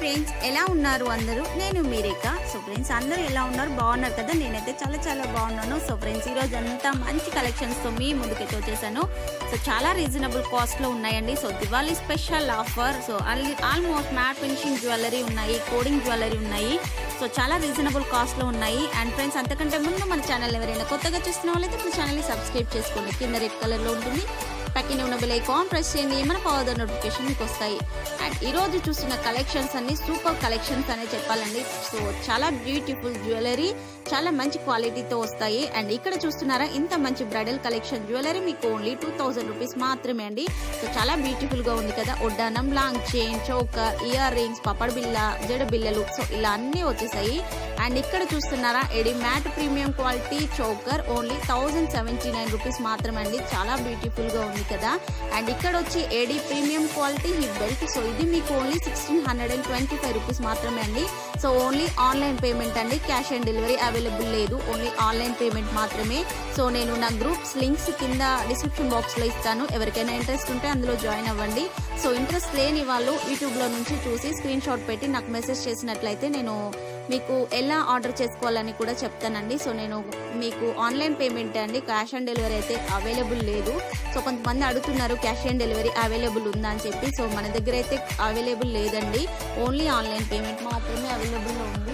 Friends, ఎలా ఉన్నారు అందరూ? నేను మీ రేఖ. సో ఫ్రెండ్స్, అందరూ ఎలా ఉన్నారు? బాగున్నారు కదా? నేనైతే చాలా బాగున్నాను. సో ఫ్రెండ్స్, ఈరోజు అంతా మంచి కలెక్షన్స్తో మీ ముందుకైతే వచ్చేసాను. సో చాలా రీజనబుల్ కాస్ట్లో ఉన్నాయండి. So Diwali special offer. So almost matte finishing jewellery ఉన్నాయి, కోడింగ్ జ్యువెలరీ ఉన్నాయి. సో చాలా రీజనబుల్ కాస్ట్లో ఉన్నాయి. అండ్ ఫ్రెండ్స్, అంతకంటే ముందు మన ఛానల్ ఎవరైనా కొత్తగా చూస్తున్న వాళ్ళైతే మన ఛానల్ని సబ్స్క్రైబ్ చేసుకోండి. కింద రెడ్ కలర్లో ఉంటుంది, పక్కనే ఉన్న బెల్ ఐకాన్ ప్రెస్ చేయండి. మన ఫర్దర్ నోటిఫికేషన్ మీకు వస్తాయి. అండ్ ఈరోజు చూస్తున్న కలెక్షన్స్ అన్ని సూపర్ కలెక్షన్స్ అనే చెప్పాలండి. సో చాలా బ్యూటిఫుల్ జ్యువెలరీ, చాలా మంచి క్వాలిటీతో వస్తాయి. అండ్ ఇక్కడ చూస్తున్నారా, ఇంత మంచి బ్రైడల్ కలెక్షన్ జ్యువెలరీ మీకు ఓన్లీ 2000 రూపీస్ మాత్రమే అండి. సో చాలా బ్యూటిఫుల్ గా ఉంది కదా. ఒడ్డానం, long chain, choker, ear rings, పపడ్ బిల్ల, జడ బిల్లలు, సో ఇలా అన్ని వచ్చేసాయి. అండ్ ఇక్కడ చూస్తున్నారా, AD matte premium quality choker only 1079 rupees మాత్రమే అండి. చాలా బ్యూటిఫుల్ గా ఉంది కదా. అండ్ ఇక్కడ వచ్చి AD premium quality hip belt. So ఇది మీకు ఓన్లీ 1625 రూపీస్ మాత్రమే అండి. సో ఓన్లీ ఆన్లైన్ పేమెంట్ అండి, క్యాష్ ఆన్ డెలివరీ అవైలబుల్ లేదు, ఓన్లీ ఆన్లైన్ పేమెంట్ మాత్రమే. సో నేను నా గ్రూప్స్ లింక్స్ కింద డిస్క్రిప్షన్ బాక్స్ లో ఇస్తాను. ఎవరికైనా ఇంట్రెస్ట్ ఉంటే అందులో జాయిన్ అవ్వండి. సో ఇంట్రెస్ట్ లేని వాళ్ళు యూట్యూబ్ లో నుంచి చూసి స్క్రీన్ షాట్ పెట్టి నాకు మెసేజ్ చేసినట్లయితే నేను మీకు ఎలా ఆర్డర్ చేసుకోవాలని కూడా చెప్తానండి. సో నేను మీకు ఆన్లైన్ పేమెంట్ అండి, క్యాష్ ఆన్ డెలివరీ అయితే అవైలబుల్ లేదు. సో కొంతమంది అడుగుతున్నారు క్యాష్ ఆన్ డెలివరీ అవైలబుల్ ఉందా అని చెప్పి. సో మన దగ్గర అయితే అవైలబుల్ లేదండి, ఓన్లీ ఆన్లైన్ పేమెంట్ మాత్రమే అవైలబుల్ ఉంది.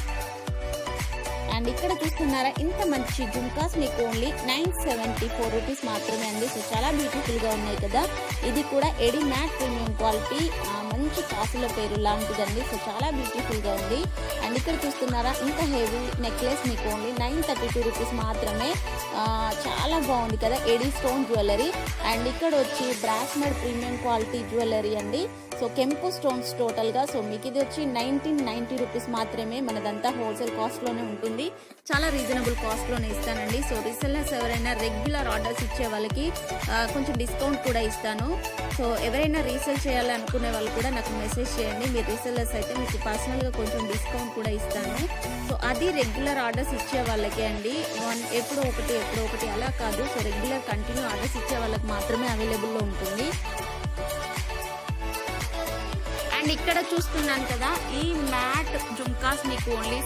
అండ్ ఇక్కడ చూస్తున్నారా, ఇంత మంచి జుంకాస్ మీకు ఓన్లీ 974 రూపీస్ మాత్రమే అండి. సో చాలా బ్యూటిఫుల్ గా ఉన్నాయి కదా. ఇది కూడా ఎడి మ్యాట్ ప్రీమియం క్వాలిటీ, మంచి కాసుల పేరు లాంటిదండి. సో చాలా బ్యూటిఫుల్ గా ఉంది. అండ్ ఇక్కడ చూస్తున్నారా, ఇంత హెవీ నెక్లెస్ మీకు ఓన్లీ 932 రూపీస్ మాత్రమే. చాలా బాగుంది కదా, ఎడి స్టోన్ జ్యువెలరీ. అండ్ ఇక్కడ వచ్చి brass made premium quality jewellery అండి. సో కెంపు స్టోన్స్ టోటల్ గా. సో మీకు ఇది వచ్చి 1990 రూపీస్ మాత్రమే. మనదంతా హోల్సేల్ కాస్ట్ లోనే ఉంటుంది, చాలా రీజనబుల్ కాస్ట్ లోనే ఇస్తానండి. సో రీసెల్లర్స్ ఎవరైనా రెగ్యులర్ ఆర్డర్స్ ఇచ్చే వాళ్ళకి కొంచెం డిస్కౌంట్ కూడా ఇస్తాను. సో ఎవరైనా రీసేల్ చేయాలనుకునే వాళ్ళు కూడా నాకు మెసేజ్ చేయండి. మీరు రీసెల్లర్స్ అయితే మీకు పర్సనల్ గా కొంచెం డిస్కౌంట్ కూడా ఇస్తాను. సో అది రెగ్యులర్ ఆర్డర్స్ ఇచ్చే వాళ్ళకి అండి, ఎప్పుడో ఒకటి అలా కాదు. సో రెగ్యులర్ కంటిన్యూ ఆర్డర్స్ ఇచ్చే వాళ్ళకి మాత్రమే అవైలబుల్లో ఉంటుంది. అండ్ ఇక్కడ చూస్తున్నాను కదా, ఈ మ్యాట్ జుంకాస్ మీకు ఓన్లీ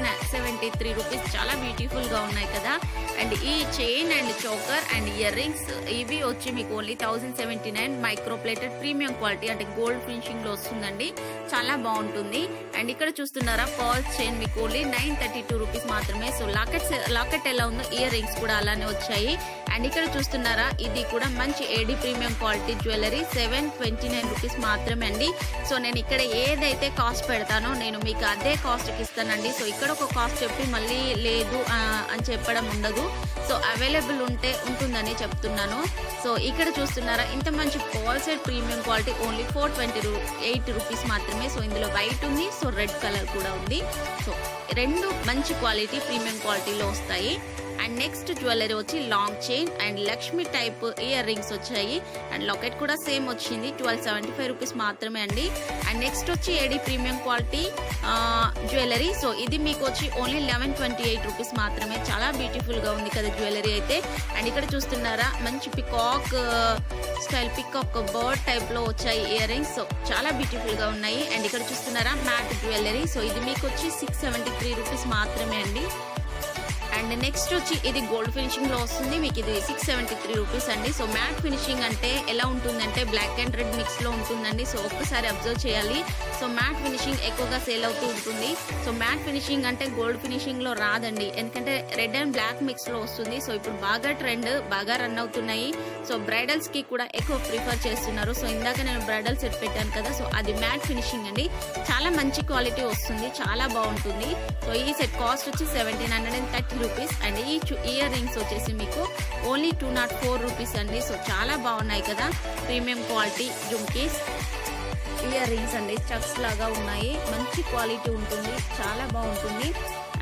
673 రూపీస్. చాలా బ్యూటిఫుల్ గా ఉన్నాయి కదా. అండ్ ఈ chain and choker and ear rings ఇవి వచ్చి మీకు only 1079 micro plated premium quality, అంటే గోల్డ్ ఫినిషింగ్ లో వస్తుందండి. చాలా బాగుంటుంది. అండ్ ఇక్కడ చూస్తున్నారా, పర్ల్ చైన్ మీకు ఓన్లీ 932 రూపీస్ మాత్రమే. సో లాకెట్ ఎలా ఉందో ఇయర్ రింగ్స్ కూడా అలానే వచ్చాయి. అండ్ ఇక్కడ చూస్తున్నారా, ఇది కూడా మంచి AD premium quality jewellery 729 rupees మాత్రమే అండి. సో నేను ఇక్కడ ఏదైతే కాస్ట్ పెడతానో నేను మీకు అదే కాస్ట్ కి ఇస్తానండి. సో ఇక్కడ ఒక కాస్ట్ చెప్పి మళ్ళీ లేదు అని చెప్పడం ఉండదు. సో అవైలబుల్ ఉంటుందని చెప్తున్నాను. సో ఇక్కడ చూస్తున్నారా, ఇంత మంచి wholesale premium quality only 428 rupees మాత్రమే. సో ఇందులో వైట్ ఉంది, సో రెడ్ కలర్ కూడా ఉంది. సో రెండు మంచి క్వాలిటీ ప్రీమియం క్వాలిటీలో వస్తాయి. అండ్ నెక్స్ట్ జ్యువెలరీ వచ్చి long chain and Lakshmi type ear rings వచ్చాయి. అండ్ లాకెట్ కూడా సేమ్ వచ్చింది, 1275 రూపీస్ మాత్రమే అండి. అండ్ నెక్స్ట్ వచ్చి AD premium quality jewellery. So ఇది మీకు వచ్చి ఓన్లీ 1128 రూపీస్ మాత్రమే. చాలా బ్యూటిఫుల్ గా ఉంది కదా జ్యువెలరీ అయితే. అండ్ ఇక్కడ చూస్తున్నారా, మంచి peacock style, peacock bird type లో వచ్చాయి ఇయర్ రింగ్స్. సో చాలా బ్యూటిఫుల్ గా ఉన్నాయి. అండ్ ఇక్కడ చూస్తున్నారా, మ్యాట్ జ్యువెలరీ. సో ఇది మీకు వచ్చి 673 రూపీస్ మాత్రమే అండి. అండ్ నెక్స్ట్ వచ్చి ఇది గోల్డ్ ఫినిషింగ్ లో వస్తుంది, మీకు ఇది 673 రూపీస్ అండి. సో మ్యాట్ ఫినిషింగ్ అంటే ఎలా ఉంటుందంటే బ్లాక్ అండ్ రెడ్ మిక్స్ లో ఉంటుందండి. సో ఒక్కసారి అబ్జర్వ్ చేయాలి. సో మ్యాట్ ఫినిషింగ్ ఎక్కువగా సేల్ అవుతూ ఉంటుంది. సో మ్యాట్ ఫినిషింగ్ అంటే గోల్డ్ ఫినిషింగ్ లో రాదండి, ఎందుకంటే రెడ్ అండ్ బ్లాక్ మిక్స్ లో వస్తుంది. సో ఇప్పుడు బాగా ట్రెండ్, బాగా రన్ అవుతున్నాయి. సో బ్రైడల్స్ కి కూడా ఎక్కువ ప్రిఫర్ చేస్తున్నారు. సో ఇందాక నేను బ్రైడల్ సెట్ పెట్టాను కదా, సో అది మ్యాట్ ఫినిషింగ్ అండి. చాలా మంచి క్వాలిటీ వస్తుంది, చాలా బాగుంటుంది. సో ఈ సెట్ కాస్ట్ వచ్చి 1730 రూపీస్. అండ్ ఈ ఇయర్ రింగ్స్ వచ్చేసి మీకు ఓన్లీ 204 రూపీస్ అండి. సో చాలా బాగున్నాయి కదా, premium quality jhumkis ear rings అండి. స్టక్స్ లాగా ఉన్నాయి, మంచి క్వాలిటీ ఉంటుంది, చాలా బాగుంటుంది.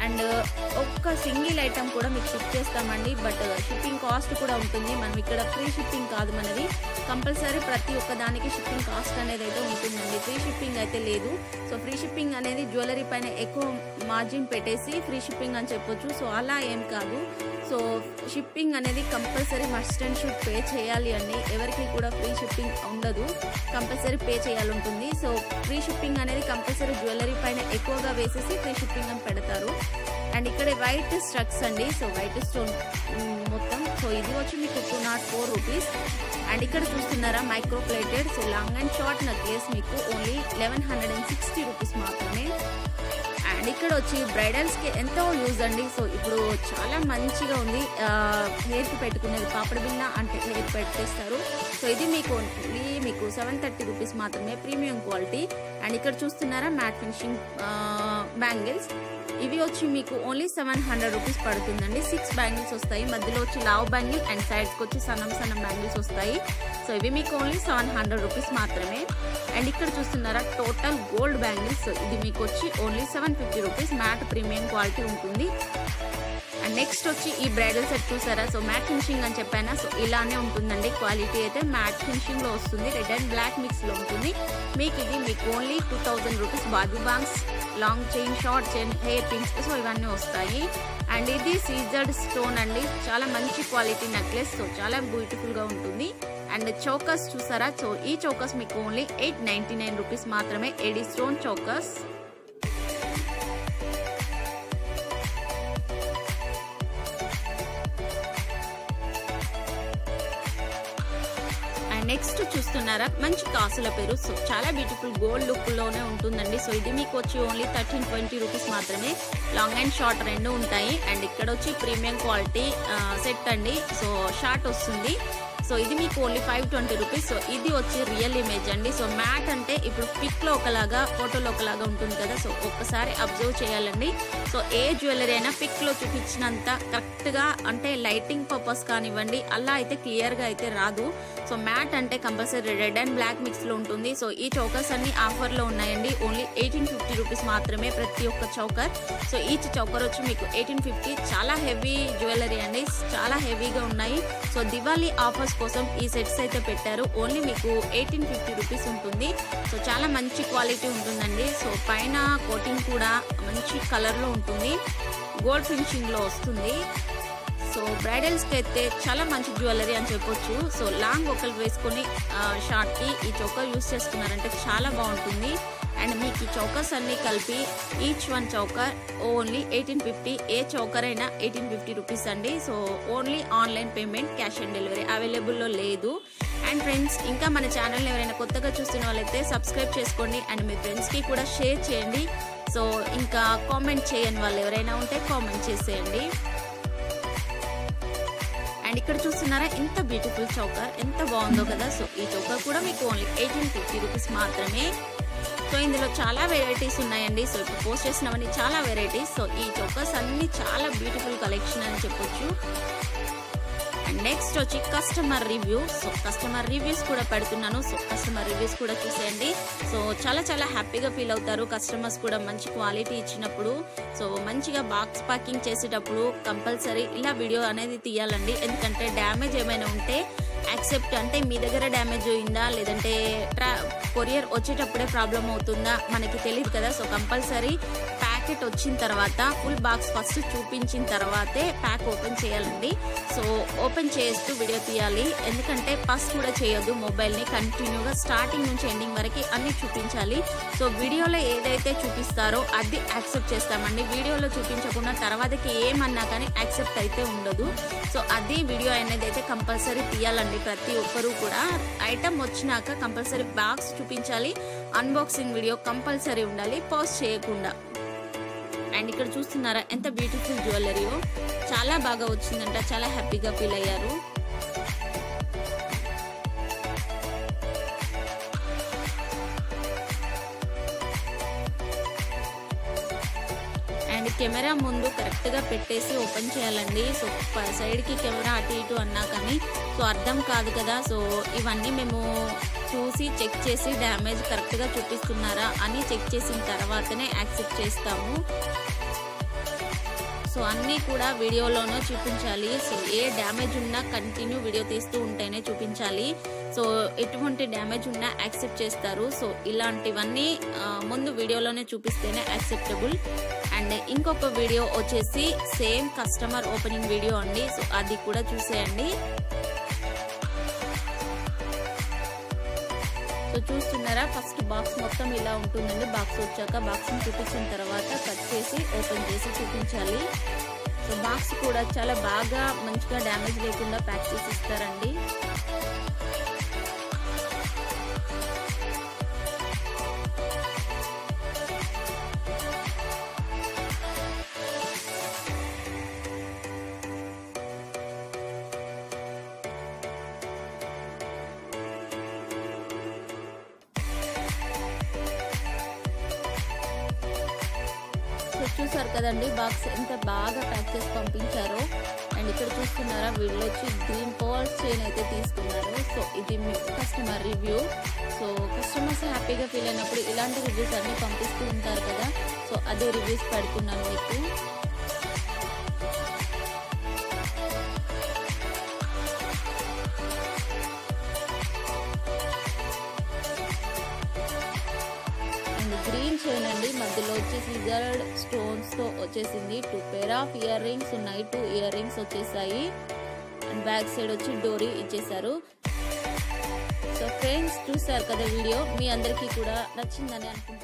అండ్ ఒక్క సింగిల్ ఐటమ్ కూడా మీకు షిప్ చేస్తామండి. బట్ షిప్పింగ్ కాస్ట్ కూడా ఉంటుంది. మనం ఇక్కడ ఫ్రీ షిప్పింగ్ కాదు మనది, కంపల్సరీ ప్రతి ఒక్క దానికి షిప్పింగ్ కాస్ట్ అనేది అయితే ఉంటుందండి. ఫ్రీ షిప్పింగ్ అయితే లేదు. సో ఫ్రీ షిప్పింగ్ అనేది జ్యువెలరీ పైన ఎక్కువ మార్జిన్ పెట్టేసి ఫ్రీ షిప్పింగ్ అని చెప్పొచ్చు. సో అలా ఏం కాదు. సో షిప్పింగ్ అనేది compulsory must and should pay చేయాలి అండి. ఎవరికి కూడా ఫ్రీ షిప్పింగ్ ఉండదు, కంపల్సరీ పే చేయాలి ఉంటుంది. సో ఫ్రీ షిప్పింగ్ అనేది కంపల్సరీ జ్యువెలరీ పైన ఎక్కువగా వేసేసి ఫ్రీ షిప్పింగ్ అని పెడతారు. అండ్ ఇక్కడ వైట్ స్ట్రక్స్ అండి. సో వైట్ స్టోన్ మొత్తం. సో ఇది వచ్చి మీకు 204 రూపీస్. అండ్ ఇక్కడ చూస్తున్నారా micro plated so long and short necklace మీకు ఓన్లీ 1160 రూపీస్ మాత్రమే. అండ్ ఇక్కడ వచ్చి బ్రైడల్స్కి ఎంతో యూజ్ అండి. సో ఇప్పుడు చాలా మంచిగా ఉంది. హెయిర్కి పెట్టుకునేది పాపడ బిళ్ళ అంటే హెయిర్ పెట్టేస్తారు. సో ఇది మీకు 730 రూపీస్ మాత్రమే, ప్రీమియం క్వాలిటీ. అండ్ ఇక్కడ చూస్తున్నారా మ్యాట్ ఫినిషింగ్ బ్యాంగిల్స్. ఇవి వచ్చి మీకు ఓన్లీ 700 రూపీస్ పడుతుందండి. 6 బ్యాంగిల్స్ వస్తాయి. మధ్యలో వచ్చి లావ్ బ్యాంగిల్ అండ్ సైడ్స్కి వచ్చి సన్నం బ్యాంగిల్స్ వస్తాయి. సో ఇవి మీకు ఓన్లీ 700 రూపీస్ మాత్రమే. అండ్ ఇక్కడ చూస్తున్నారా టోటల్ గోల్డ్ బ్యాంగిల్స్. ఇది మీకు వచ్చి only 750 rupees, matte premium quality ఉంటుంది. అండ్ నెక్స్ట్ వచ్చి ఈ బ్రైడల్ సెట్ చూసారా. సో మ్యాట్ ఫినిషింగ్ అని చెప్పానా, సో ఇలానే ఉంటుందండి. క్వాలిటీ అయితే మ్యాట్ ఫినిషింగ్ లో వస్తుంది, రెడ్ అండ్ బ్లాక్ మిక్స్ లో ఉంటుంది. మీకు ఓన్లీ 2000 రూపీస్. బాజు బాంగ్స్, long chain, short chain, hair pins so ఇవన్నీ వస్తాయి. అండ్ ఇది సీజర్డ్ స్టోన్ అండి, చాలా మంచి క్వాలిటీ నెక్లెస్. సో చాలా బ్యూటిఫుల్ గా ఉంటుంది. అండ్ చౌకస్ చూసారా. సో ఈ చౌకస్ మీకు ఓన్లీ 899 రూపీస్ మాత్రమే. ఎడీ స్టోన్ చౌకస్. నెక్స్ట్ చూస్తున్నారా మంచి కాసుల పేరు. సో చాలా బ్యూటిఫుల్ గోల్డ్ లుక్ లోనే ఉంటుందండి. సో ఇది మీకు వచ్చి ఓన్లీ 1320 రూపీస్ మాత్రమే. లాంగ్ అండ్ షార్ట్ రెండు ఉంటాయి. అండ్ ఇక్కడ వచ్చి ప్రీమియం క్వాలిటీ సెట్ అండి. సో షార్ట్ వస్తుంది. సో ఇది మీకు ఓన్లీ 520 రూపీస్. సో ఇది వచ్చి రియల్ ఇమేజ్ అండి. సో మ్యాట్ అంటే ఇప్పుడు పిక్ లో ఒకలాగా ఫోటోలో ఒకలాగా ఉంటుంది కదా. సో ఒక్కసారి అబ్జర్వ్ చేయాలండి. సో ఏ జ్యువెలరీ అయినా పిక్ లో చూపించినంత కరెక్ట్ గా అంటే లైటింగ్ పర్పస్ కానివ్వండి అలా అయితే క్లియర్ గా అయితే రాదు. సో మ్యాట్ అంటే compulsory red and black mix లో ఉంటుంది. సో ఈ చౌకర్స్ అన్ని ఆఫర్ లో ఉన్నాయండి. ఓన్లీ 1850 రూపీస్ మాత్రమే ప్రతి ఒక్క చౌకర్. సో ఈచ్ చౌకర్ వచ్చి మీకు 1850. చాలా హెవీ జ్యువెలరీ అండి, చాలా హెవీగా ఉన్నాయి. సో దివాళీ ఆఫర్స్ కోసం ఈ సెట్స్ అయితే పెట్టారు. ఓన్లీ మీకు 1850 రూపీస్ ఉంటుంది. సో చాలా మంచి క్వాలిటీ ఉంటుందండి. సో పైన కోటింగ్ కూడా మంచి కలర్ లో ఉంటుంది, గోల్డ్ ఫినిషింగ్ లో వస్తుంది. సో బ్రైడల్స్కి అయితే చాలా మంచి జ్యువెలరీ అని చెప్పొచ్చు. సో లాంగ్ ఒకరు వేసుకొని షార్ట్కి ఈ చౌకర్ యూస్ చేసుకున్నారంటే చాలా బాగుంటుంది. అండ్ మీకు ఈ చౌకర్స్ అన్ని కలిపి ఈచ్ వన్ చౌకర్ ఓన్లీ 1850. ఏ చౌకర్ అయినా 1850 రూపీస్ అండి. So only online payment, cash on delivery అవైలబుల్లో లేదు. అండ్ ఫ్రెండ్స్ ఇంకా మన ఛానల్ని ఎవరైనా కొత్తగా చూస్తున్న వాళ్ళైతే సబ్స్క్రైబ్ చేసుకోండి. అండ్ మీ ఫ్రెండ్స్కి కూడా షేర్ చేయండి. సో ఇంకా కామెంట్ చేయని వాళ్ళు ఎవరైనా ఉంటే కామెంట్ చేసేయండి. అండ్ ఇక్కడ చూస్తున్నారా ఎంత బ్యూటిఫుల్ చౌకర్, ఎంత బాగుందో కదా. సో ఈ చౌకర్ కూడా మీకు ఓన్లీ 1850 రూపీస్ మాత్రమే. సో ఇందులో చాలా వెరైటీస్ ఉన్నాయండి. సో ఇప్పుడు పోస్ట్ చేసినవన్నీ చాలా వెరైటీస్. సో ఈ చౌకర్స్ అన్ని చాలా బ్యూటిఫుల్ కలెక్షన్ అని చెప్పొచ్చు. అండ్ నెక్స్ట్ వచ్చి customer review. So customer reviews కూడా పెడుతున్నాను. సో కస్టమర్ రివ్యూస్ కూడా చూసేయండి. సో చాలా హ్యాపీగా ఫీల్ అవుతారు కస్టమర్స్ కూడా మంచి క్వాలిటీ ఇచ్చినప్పుడు. సో మంచిగా బాక్స్ ప్యాకింగ్ చేసేటప్పుడు కంపల్సరీ ఇలా వీడియో అనేది తీయాలండి. ఎందుకంటే డ్యామేజ్ ఏమైనా ఉంటే యాక్సెప్ట్ అంటే మీ దగ్గర డ్యామేజ్ అయిందా లేదంటే కొరియర్ వచ్చేటప్పుడే ప్రాబ్లం అవుతుందా మనకి తెలియదు కదా. సో కంపల్సరీ ప్యాకెట్ వచ్చిన తర్వాత ఫుల్ బాక్స్ ఫస్ట్ చూపించిన తర్వాతే ప్యాక్ ఓపెన్ చేయాలండి. సో ఓపెన్ చేస్తూ వీడియో తీయాలి. ఎందుకంటే పస్ కూడా చేయొద్దు మొబైల్ని. కంటిన్యూగా స్టార్టింగ్ నుంచి ఎండింగ్ వరకు అన్ని చూపించాలి. సో వీడియోలో ఏదైతే చూపిస్తారో అది యాక్సెప్ట్ చేస్తామండి. వీడియోలో చూపించకుండా తర్వాతకి ఏమన్నా కానీ యాక్సెప్ట్ అయితే ఉండదు. సో అది వీడియో అనేది అయితే కంపల్సరీ తీయాలండి. ప్రతి ఒక్కరూ కూడా ఐటమ్ వచ్చినాక కంపల్సరీ బాక్స్ చూపించాలి. అన్బాక్సింగ్ వీడియో కంపల్సరీ ఉండాలి, పాజ్ చేయకుండా. అండ్ ఇక్కడ చూస్తున్నారా ఎంత బ్యూటిఫుల్ జ్యువెలరీయో, చాలా బాగా వచ్చిందంట, చాలా హ్యాపీగా ఫీల్ అయ్యారు. అండ్ కెమెరా ముందు కరెక్ట్గా పెట్టేసి ఓపెన్ చేయాలండి. సో సైడ్కి కెమెరా అటు ఇటు అన్నా కానీ సో అర్థం కాదు కదా. సో ఇవన్నీ మేము చూసి చెక్ చేసి డ్యామేజ్ కరెక్ట్గా చూపిస్తున్నారా అని చెక్ చేసిన తర్వాతనే యాక్సెప్ట్ చేస్తాము. సో అన్నీ కూడా వీడియోలోనూ చూపించాలి. సో ఏ డ్యామేజ్ ఉన్నా కంటిన్యూ వీడియో తీస్తూ ఉంటేనే చూపించాలి. సో ఎటువంటి డ్యామేజ్ ఉన్నా యాక్సెప్ట్ చేస్తారు. సో ఇలాంటివన్నీ ముందు వీడియోలోనే చూపిస్తేనే యాక్సెప్టబుల్. అండ్ ఇంకొక వీడియో వచ్చేసి సేమ్ కస్టమర్ ఓపెనింగ్ వీడియో అండి. సో అది కూడా చూసేయండి. సో చూస్తున్నారా, ఫస్ట్ బాక్స్ మొత్తం ఇలా ఉంటుందండి. బాక్స్ వచ్చాక బాక్స్ని చూపించిన తర్వాత కట్ చేసి ఓపెన్ చేసి చూపించాలి. సో బాక్స్ కూడా చాలా బాగా మంచిగా డ్యామేజ్ లేకుండా ప్యాక్ చేసి ఇస్తారండి. చూసారు కదండి బాక్స్ ఎంత బాగా ప్యాక్ చేసి పంపించారో. అండ్ ఇక్కడ చూస్తున్నారా, వీళ్ళు వచ్చి గ్రీన్ పర్ల్స్ చైన్ అయితే తీసుకున్నారు. సో ఇది కస్టమర్ రివ్యూ. సో కస్టమర్స్ హ్యాపీగా ఫీల్ అయినప్పుడు ఇలాంటి రివ్యూస్ అన్ని పంపిస్తూ ఉంటారు కదా. సో అదే రివ్యూస్ పెడుతున్నాను మీకు. గ్రీన్ చైన్ అండి, మధ్యలో వచ్చి సిజర్డ్ స్టోన్స్ తో వచ్చేసింది. 2 పేర్ ఆఫ్ ఇయర్ రింగ్స్ ఉన్నాయి. 2 ఇయర్ రింగ్స్ వచ్చేసాయి. అండ్ బ్యాక్ సైడ్ వచ్చి డోరీ ఇచ్చేసారు. సో ఫ్రెండ్స్ చూసారు కదా వీడియో, మీ అందరికీ కూడా నచ్చిందని అనుకుంటున్నాను.